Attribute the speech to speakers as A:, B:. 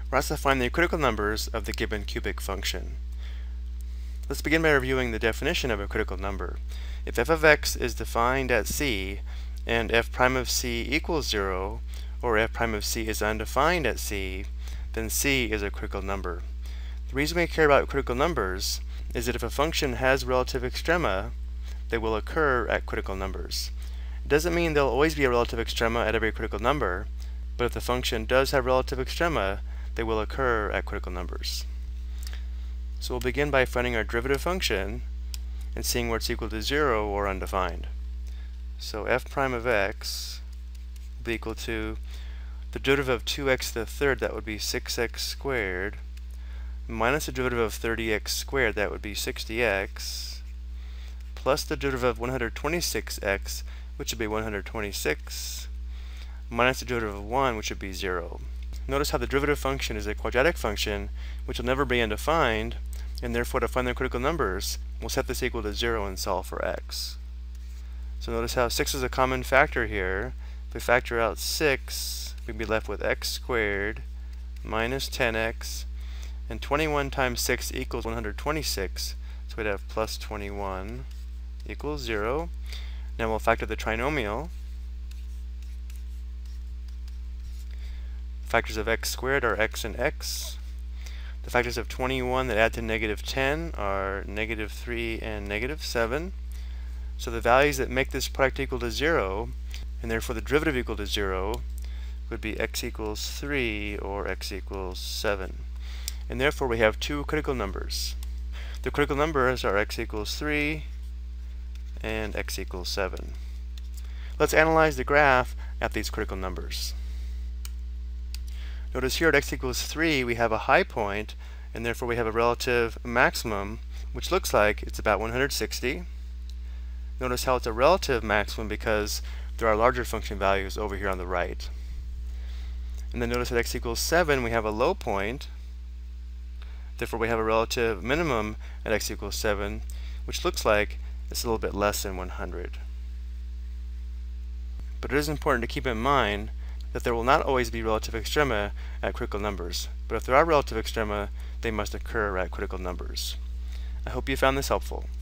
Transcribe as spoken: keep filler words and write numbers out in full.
A: We're asked to find the critical numbers of the given cubic function. Let's begin by reviewing the definition of a critical number. If f of x is defined at c, and f prime of c equals zero, or f prime of c is undefined at c, then c is a critical number. The reason we care about critical numbers is that if a function has relative extrema, they will occur at critical numbers. It doesn't mean there'll always be a relative extrema at every critical number, but if the function does have relative extrema, they will occur at critical numbers. So we'll begin by finding our derivative function and seeing where it's equal to zero or undefined. So f prime of x will be equal to the derivative of two x to the third, that would be six x squared, minus the derivative of thirty x squared, that would be sixty x, plus the derivative of one hundred twenty-six x, which would be one hundred twenty-six, minus the derivative of one, which would be zero. Notice how the derivative function is a quadratic function, which will never be undefined, and therefore to find the critical numbers, we'll set this equal to zero and solve for x. So notice how six is a common factor here. If we factor out six, we'd be left with x squared minus ten x, and twenty-one times six equals one hundred twenty-six, so we'd have plus twenty-one equals zero. Now we'll factor the trinomial. Factors of x squared are x and x. The factors of twenty-one that add to negative ten are negative three and negative seven. So the values that make this product equal to zero, and therefore the derivative equal to zero, would be x equals three or x equals seven. And therefore we have two critical numbers. The critical numbers are x equals three and x equals seven. Let's analyze the graph at these critical numbers. Notice here at x equals three we have a high point, and therefore we have a relative maximum, which looks like it's about one hundred sixty. Notice how it's a relative maximum because there are larger function values over here on the right. And then notice at x equals seven we have a low point, therefore we have a relative minimum at x equals seven, which looks like it's a little bit less than one hundred. But it is important to keep in mind that there will not always be relative extrema at critical numbers, but if there are relative extrema, they must occur at critical numbers. I hope you found this helpful.